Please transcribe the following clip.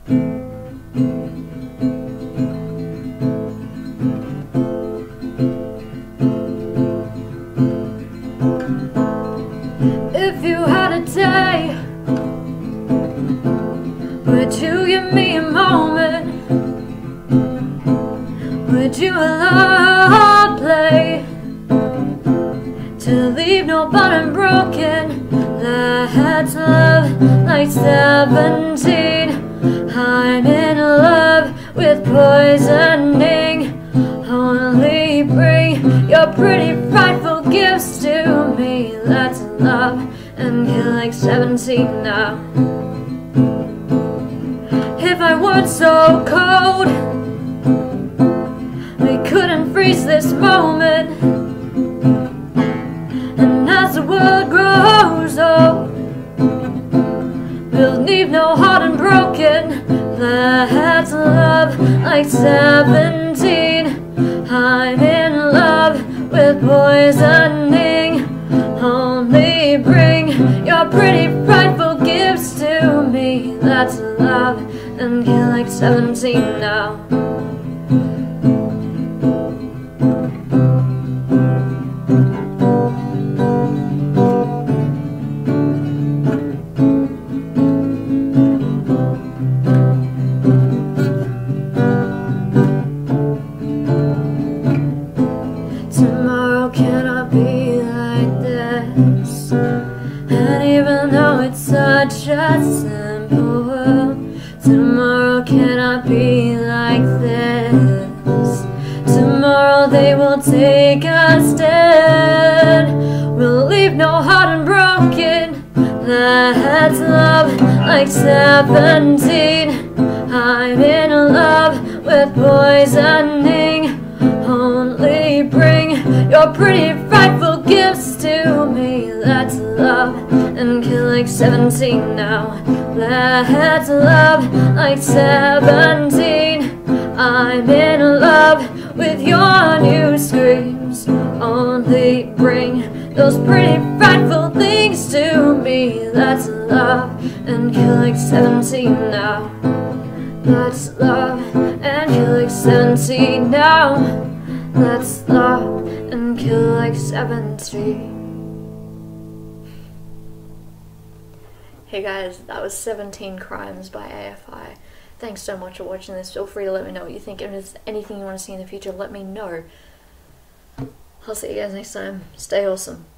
If you had a day, would you give me a moment? Would you allow play to leave no bottom broken? Let's love like 17. I'm in love with poisoning. Only bring your pretty frightful gifts to me. Let's love and kill like 17 now. If I weren't so cold, we couldn't freeze this moment. And as the world grows old, we'll leave no heart unbroken. Let's love like 17. I'm in love with poisoning. Only bring your pretty frightful gifts to me. Let's love and kill like 17 now. Tomorrow cannot be like this. And even though it's such a simple world, tomorrow cannot be like this. Tomorrow they will take us dead. We'll leave no heart unbroken. Let's love like 17. I'm in love with poisoning. Only bring your pretty frightful gifts to me. Let's love and kill like 17 now. Let's love like 17. I'm in love with your new screams. Only bring those pretty frightful things to me. Let's love and kill like 17 now. Let's love and kill like 17 now. Let's love and kill like 17. Hey guys, that was 17 Crimes by AFI. Thanks so much for watching this. Feel free to let me know what you think. If there's anything you want to see in the future, let me know. I'll see you guys next time. Stay awesome.